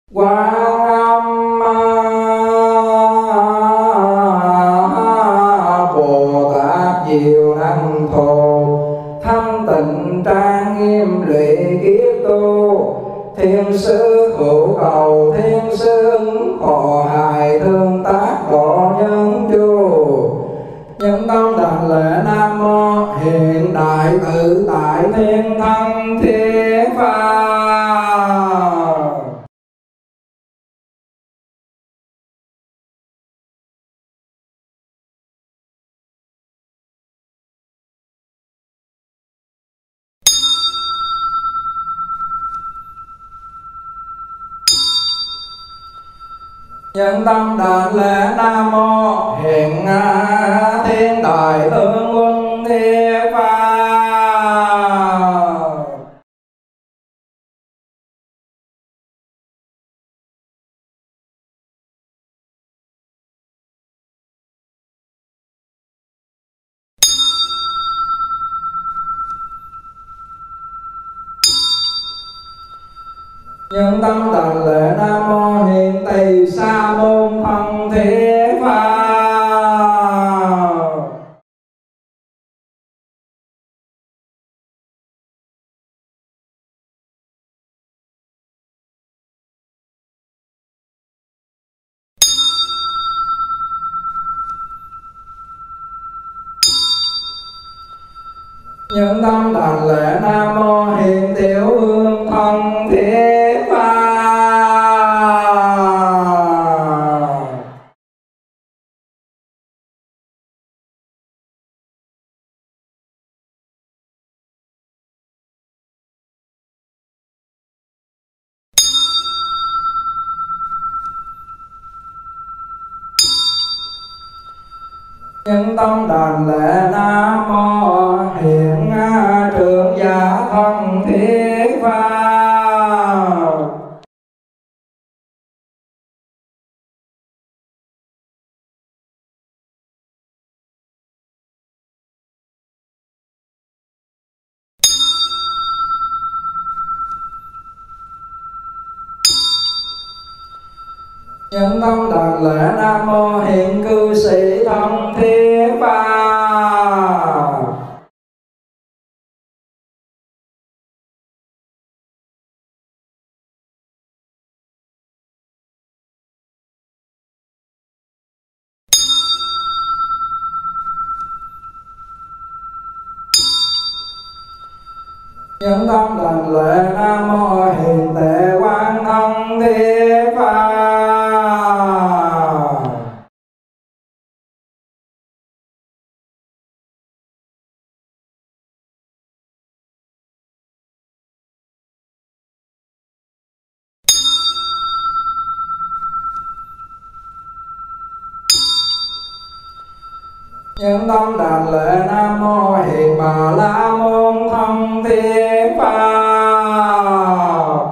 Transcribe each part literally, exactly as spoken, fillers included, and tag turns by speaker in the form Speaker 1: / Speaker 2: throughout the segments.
Speaker 1: Quán Âm Bồ Tát diệu năng thù, thanh tịnh trang nghiêm lụy kiết tu. Thiên sứ hữu cầu thiên sứ ứng hộ hài, thương tác độ nhân chu. Nhân tâm đảnh lễ Nam Mô Hiện Đại Tự Tại Thiên Thân Thiết Pháp. Nhân tâm đảnh lễ Nam Mô Hiện Thiên Đại Tướng Quân Thiết Pháp. Nhân tâm đảnh lễ Nam Mô Hiện Tỳ Sa Môn Thân Thiết Pháp. Nhân tâm đảnh lễ Nam Mô Hiện Tiểu Vương Thân Thiết Pháp. Nhân tâm đảnh lễ Nam Mô Hiện Trưởng Giả Thân Thiết Pháp. Nhân tâm đảnh lễ Nam Mô Hiện Cư Sĩ Thân Thiết Pháp. Nhân tâm đảnh lễ Nam Mô Hiện Tệ Quán Thân Thiết Pháp. Nhân tâm đảnh lễ Nam Mô Hiện Bà La Môn Thân Thiết Pháp.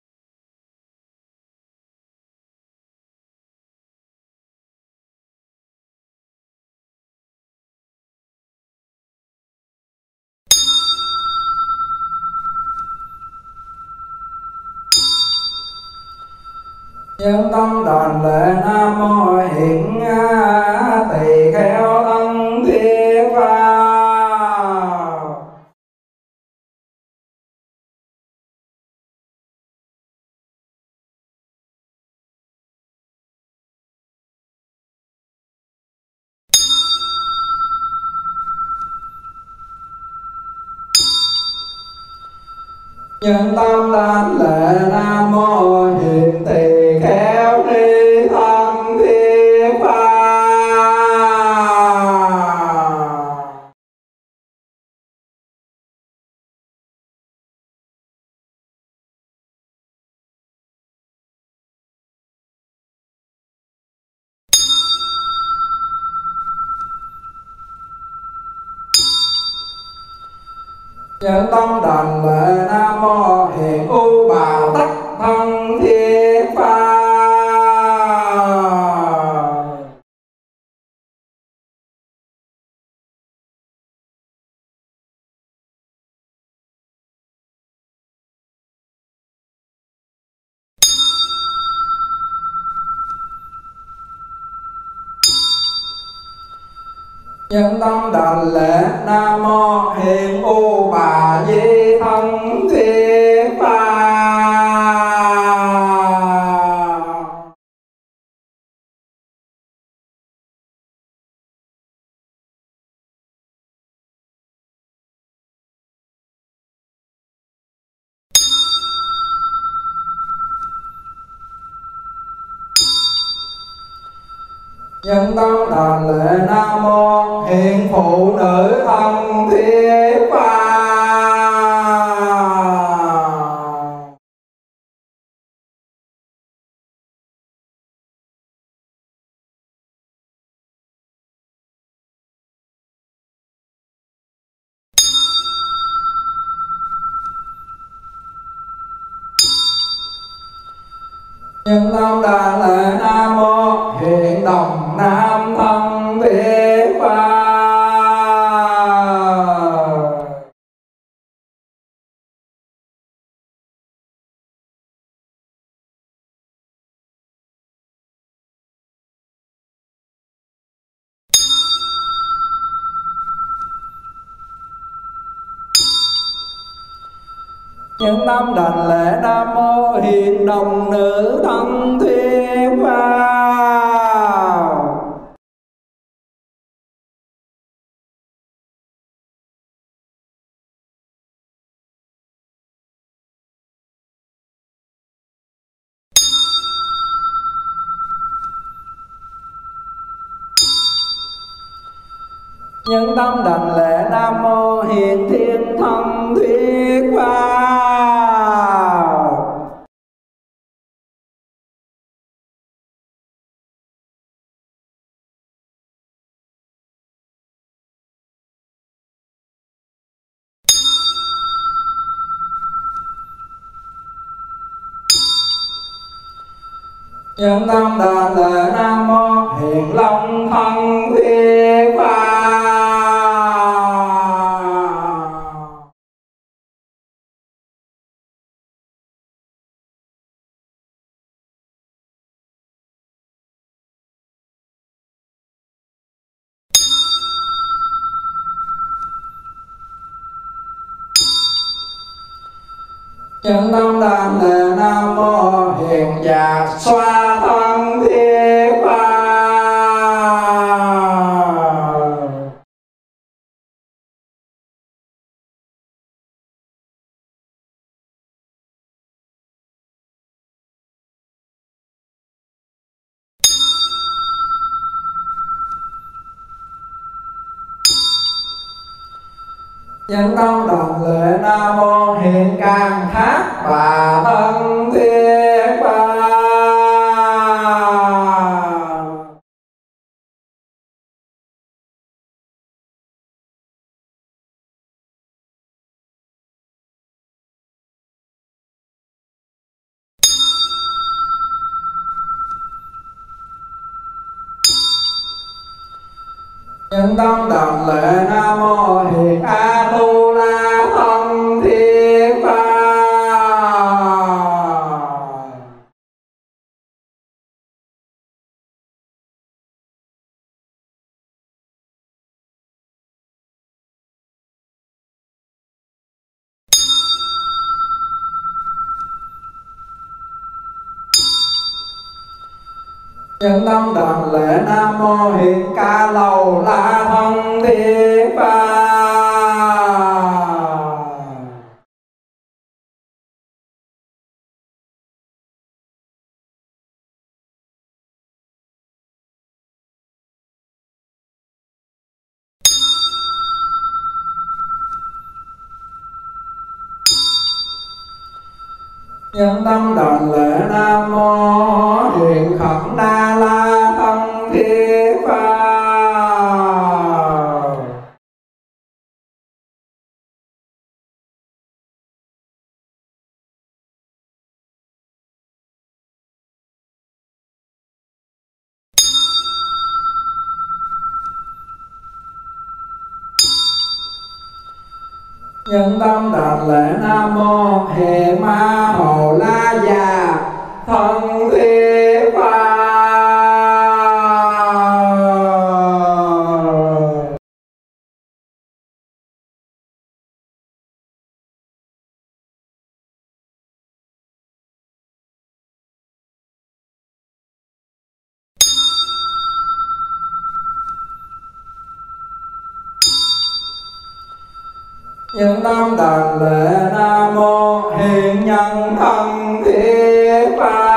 Speaker 1: Nhân tâm đảnh lễ Nam Mô Hiện Tỳ Kheo Thân Thiết Pháp. Nhân tâm đảnh lễ Nam Mô Hiện Tỳ Kheo Ni Thân Thiết Pháp. Nhân tâm đảnh lễ Nam Mô Hiện U Bà Tắc Thân Thiết Pháp. Nhân tâm đảnh lễ Nam Mô Hiện U Bà Di Thân Thiết Phật. Nhân tâm đảnh lễ Nam Mô Hiện Phụ Nữ Thân Thiết Phật. Nhân tâm đảnh lễ Nam Mô Hiện Đồng Nam Thân Thiết Phật. Nhân tâm đảnh lễ Nam Mô Hiện Đồng Nữ Thân Thiết Phật. Nhân tâm đảnh lễ Nam Mô Hiện Thiên Thân Thiết Phật. Nhân tâm đảnh lễ Nam Mô Hiện Long Thân Thiết Phật. Nhân tâm đảnh lễ Nam Mô Hiện Dạ Xoa Thân Thiết Phật. Nhân tâm đảnh lễ Nam Mô Hiện Can Thác Bà Thân Thiết Phật. Nhân tâm đảnh lễ Nam Mô Hiện A Tu La Thân Thiết Phật. Nhân tâm đảnh lễ Nam Mô Hiện Ca Lầu La Thân Thiết Phật. Nhân tâm đảnh lễ Nam Mô Hiện Khẩn Na La Thân Thiết Phật. Nhân tâm đảnh lễ Nam Mô Hiện Ma Hồ La Già Thân Thiết Phật. Những tâm đảnh lễ Nam Mô Hiện Nhân Thân Thiết Pháp.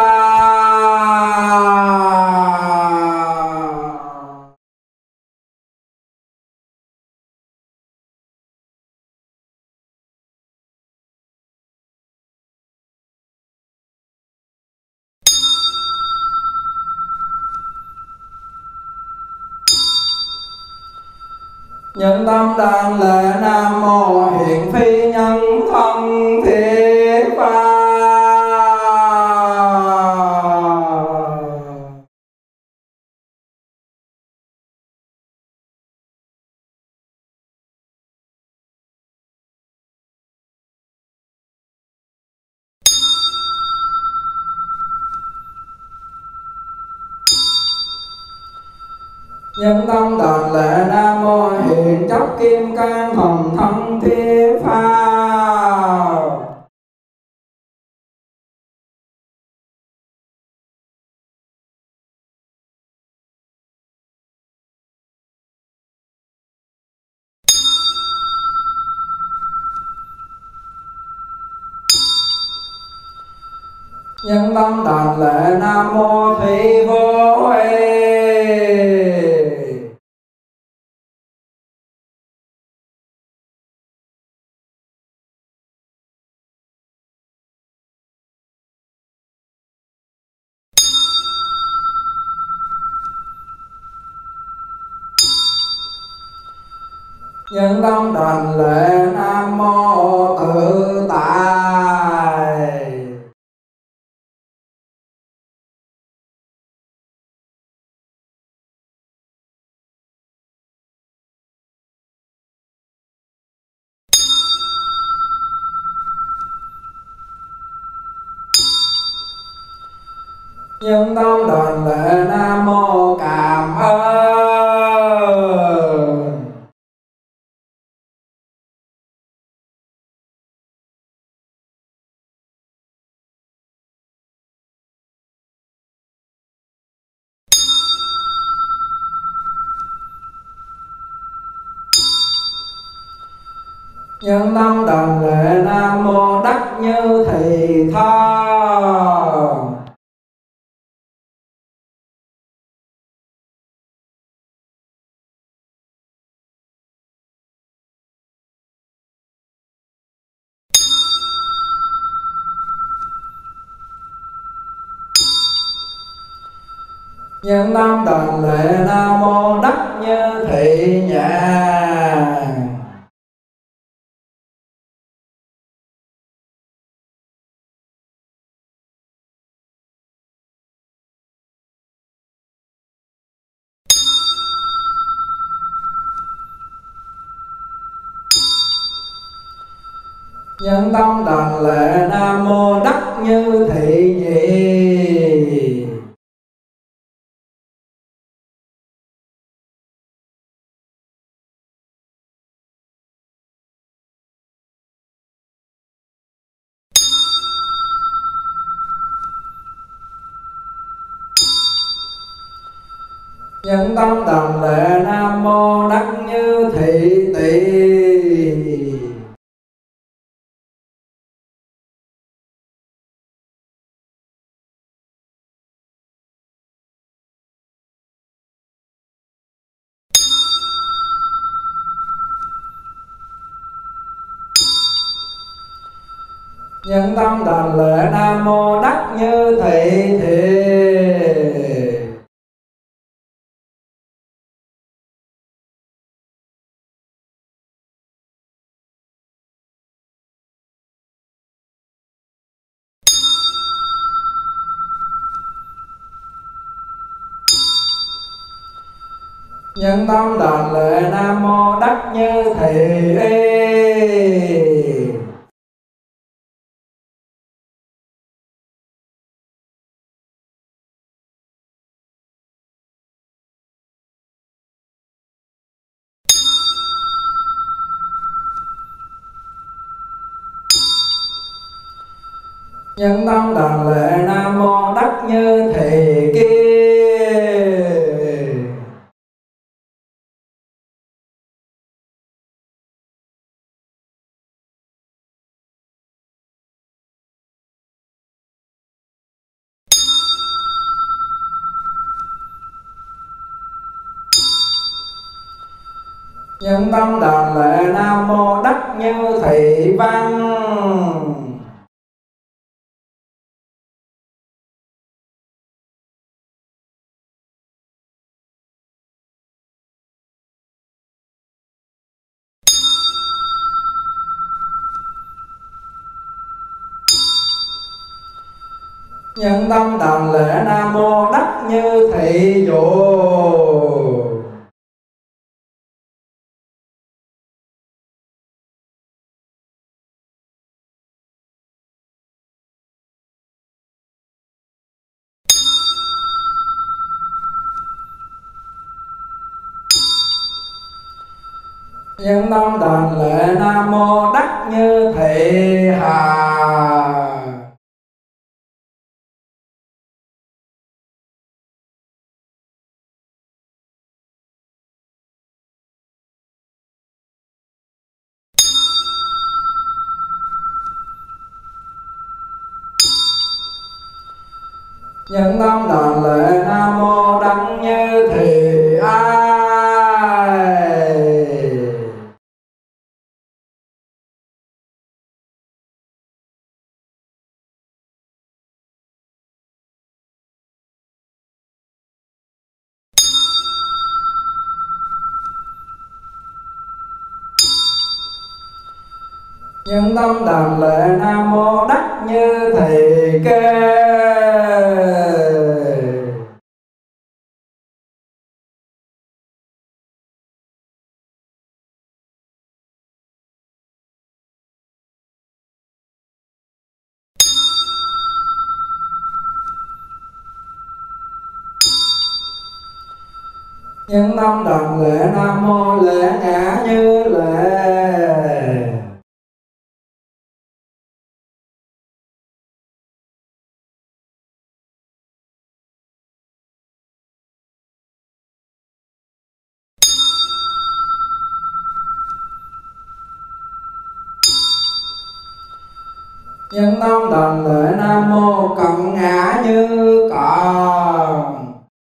Speaker 1: Những tâm đảnh lễ Nam Mô Hiện Phi Nhân Thân Thiết Pháp. Những tâm đảnh lễ Nam Mô Hiện Chấp Kim Cang Thần Thân Thiết Pháp. Những tâm đảnh lễ Nam Mô Thủy Vô Huệ. Những tâm đảnh lễ Nam Mô Tự Tại. Những tâm đảnh lễ Nam Mô Cảm Ơn. Những tâm đảnh lễ Nam Mô Đắc Như Thị Thân. Những tâm đảnh lễ Nam Mô Đắc Như Thị Nhàn. Những tâm đảnh lễ Nam Mô Đắc Như Thị Nhị. Những tâm đảnh lễ Nam Mô Đắc Như Thị Tỳ. Những tâm đảnh lễ Nam Mô Đắc Như Thị Thiệt. Những tâm đảnh lễ Nam Mô Đắc Như Thị Y. Những tâm đảnh lễ Nam Mô Đắc Như Thị Kia. Nhân tâm đàn lễ Nam Mô Đắc Như Thị Văn. Nhân tâm đàn lễ Nam Mô Đắc Như Thị Dụ. Nhân tâm đàn lễ Nam Mô Đắc Như Thị Hà. Nhân tâm đàn lễ Nam Mô Đắc Như Thị Ai. Nhân tâm đàn lễ Nam Mô Đắc Như Thị Kê. Nhân tâm đàn lễ Nam Mô Lễ Ngã Như Lệ. Nhân tâm đàn lễ Nam Mô Cận Ngã Như Cận.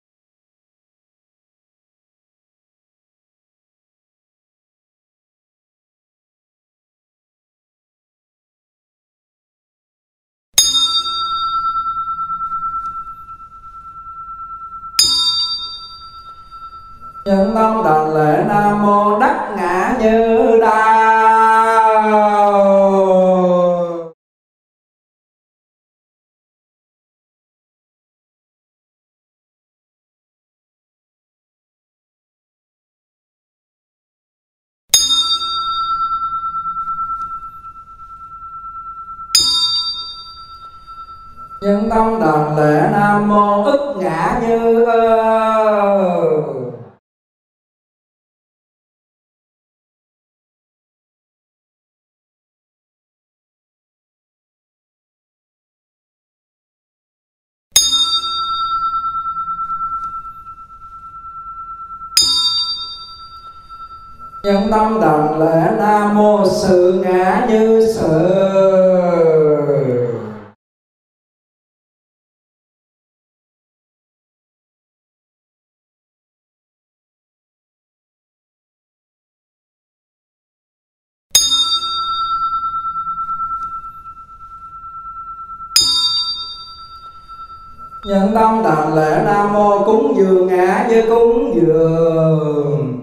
Speaker 1: Nhân tâm đàn lễ Nam Mô Đắc Ngã Như Đao. Nhân tâm đàn lễ Nam Mô Ức Ngã Như Ơ. Nhân tâm đàn lễ Nam Mô Sự Ngã Như Sự. Nhân tâm đàn lễ Nam Mô Cúng Dường Ngã Như Cúng Dường.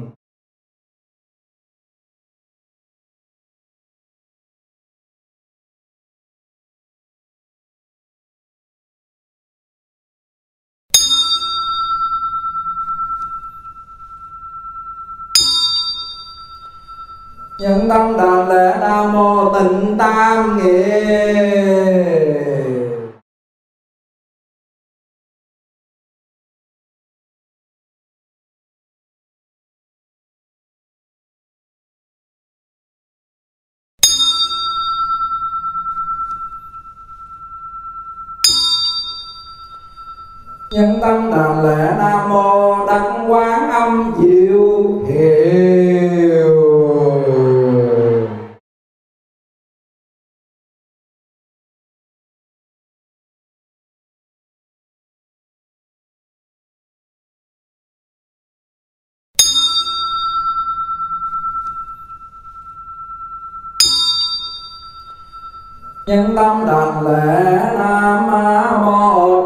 Speaker 1: Nhân tâm đàn lễ Nam Mô Tịnh Tam Nghĩa. Nhân tâm đàn lễ Nam Mô Đắc Quán Âm Diệu Hiệu. nhân tâm đảnh lễ Nam Mô